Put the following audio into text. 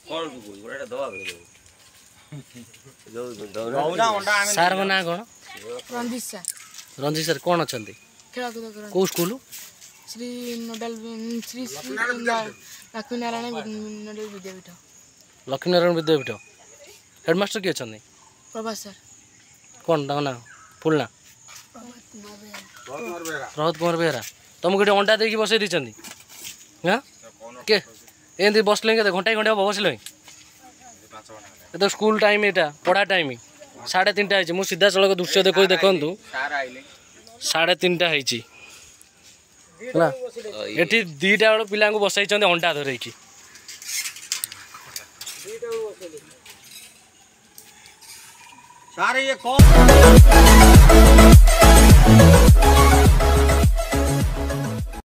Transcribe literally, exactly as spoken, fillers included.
सार को ना कौन रंजित सर रंजित सर कौन अच्छा कौ school Shri nodal Shri Shri Lakshmi Narayan nodal Vidyapeeth Lakshmi Narayan Vidyapeeth headmaster किए अच्छा प्रभात सर कौन ना फुल ना प्रभात कुमार बेहरा तुमको ये अंडा देकी बसई दी हाँ के एमती बसले के घंटा घंटे हम बसल तो स्कूल टाइम यहाँ पढ़ा टाइम साढ़े तीन टाइम मुझे सीधा सड़क दृश्य देख देखु साढ़े तीन टा है दीटा बेल पिला बसई अंडा धरकी सारे ये कौन